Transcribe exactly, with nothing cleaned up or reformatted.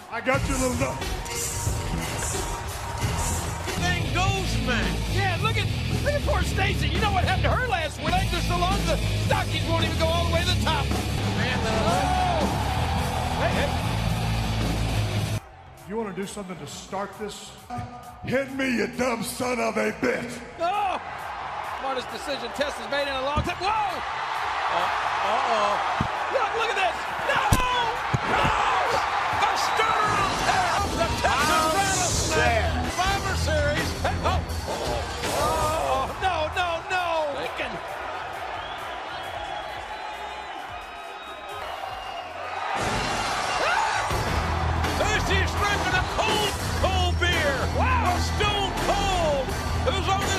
I got you, little nut. Thing goes, man. Yeah, look at look at poor Stacy. You know what happened to her last week? Legs are so long, the stockings won't even go all the way to the top. Man, the Oh! Hey, hey. You want to do something to start this? Hit me, you dumb son of a bitch. Oh! Smartest decision Tess has made in a long time. Whoa! uh-oh. Look, look at this! No! No! The starter of the Texas Rattlesnake Survivor Series. Hey, oh. Oh, no, no, no! Lincoln. There she's drinking a cold, cold beer. Wow! A Stone Cold, who's on his